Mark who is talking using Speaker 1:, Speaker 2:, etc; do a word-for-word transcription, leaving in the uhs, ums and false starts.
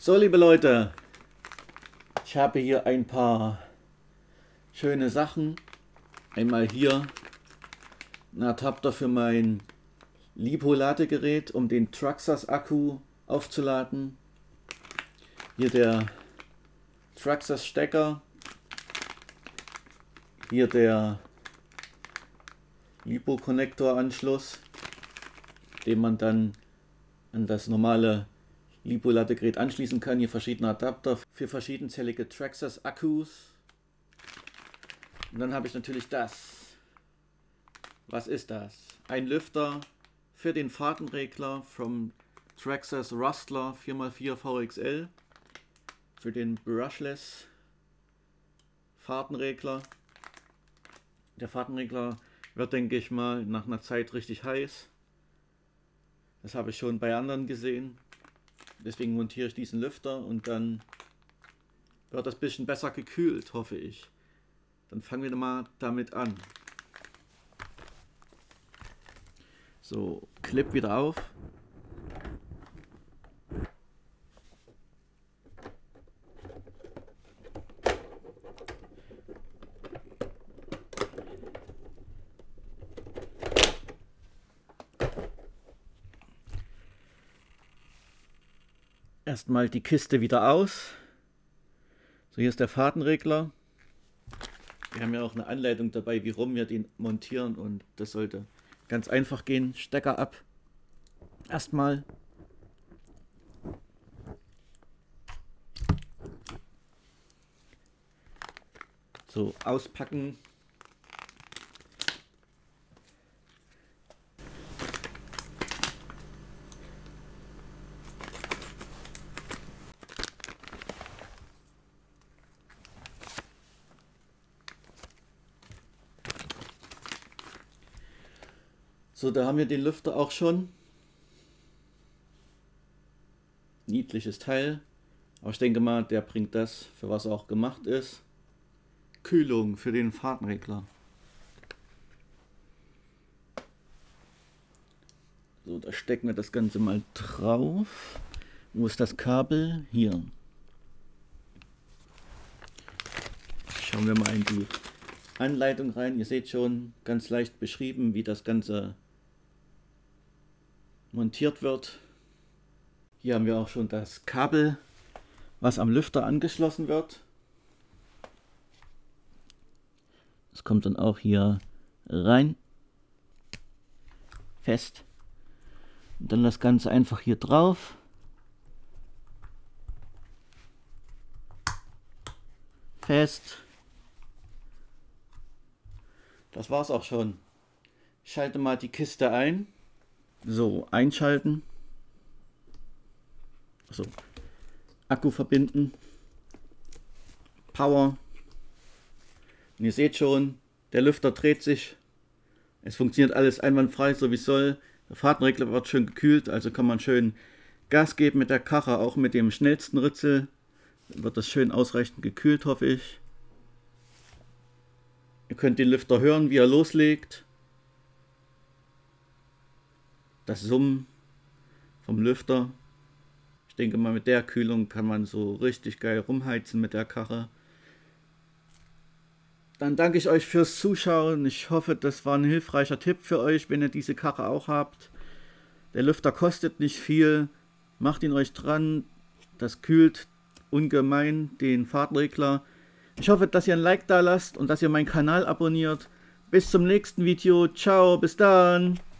Speaker 1: So, liebe Leute, ich habe hier ein paar schöne Sachen. Einmal hier ein Adapter für mein LiPo-Ladegerät, um den Traxxas-Akku aufzuladen. Hier der Traxxas-Stecker. Hier der LiPo-Konnektoranschluss, den man dann an das normale LiPo-Ladegerät anschließen kann. Hier verschiedene Adapter für verschiedenzellige Traxxas-Akkus. Und dann habe ich natürlich das. Was ist das? Ein Lüfter für den Fahrtenregler vom Traxxas Rustler vier mal vier V X L für den Brushless Fahrtenregler. Der Fahrtenregler wird, denke ich mal, nach einer Zeit richtig heiß. Das habe ich schon bei anderen gesehen. Deswegen montiere ich diesen Lüfter und dann wird das ein bisschen besser gekühlt, hoffe ich. Dann fangen wir mal damit an. So, Clip wieder auf. Erstmal die Kiste wieder aus. So, hier ist der Fahrtenregler. Wir haben ja auch eine Anleitung dabei, wie rum wir den montieren, und das sollte ganz einfach gehen. Stecker ab. Erstmal. So, auspacken. So, da haben wir den Lüfter auch schon. Niedliches Teil. Aber ich denke mal, der bringt das, für was er auch gemacht ist. Kühlung für den Fahrtenregler. So, da stecken wir das Ganze mal drauf. Wo ist das Kabel? Hier. Schauen wir mal in die Anleitung rein. Ihr seht schon ganz leicht beschrieben, wie das Ganze montiert wird. Hier haben wir auch schon das Kabel, was am Lüfter angeschlossen wird. Das kommt dann auch hier rein, fest. Und dann das Ganze einfach hier drauf. Fest. Das war's auch schon. Ich schalte mal die Kiste ein. So, einschalten. So, Akku verbinden. Power. Und ihr seht schon, der Lüfter dreht sich. Es funktioniert alles einwandfrei, so wie es soll. Der Fahrtenregler wird schön gekühlt, also kann man schön Gas geben mit der Karre, auch mit dem schnellsten Ritzel. Dann wird das schön ausreichend gekühlt, hoffe ich. Ihr könnt den Lüfter hören, wie er loslegt. Das Summen vom Lüfter. Ich denke mal, mit der Kühlung kann man so richtig geil rumheizen mit der Karre. Dann danke ich euch fürs Zuschauen. Ich hoffe, das war ein hilfreicher Tipp für euch, wenn ihr diese Karre auch habt. Der Lüfter kostet nicht viel. Macht ihn euch dran. Das kühlt ungemein den Fahrtenregler. Ich hoffe, dass ihr ein Like da lasst und dass ihr meinen Kanal abonniert. Bis zum nächsten Video. Ciao, bis dann.